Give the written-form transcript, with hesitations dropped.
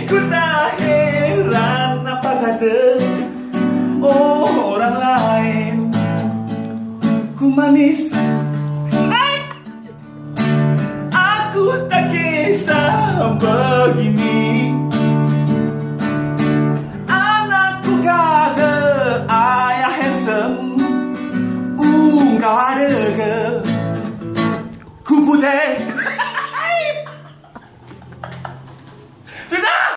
ku tak heran apa kata orang lain. Ku manis, aku tak kisah begini. Anakku kata ayah handsome, kau ada ke? Ku putih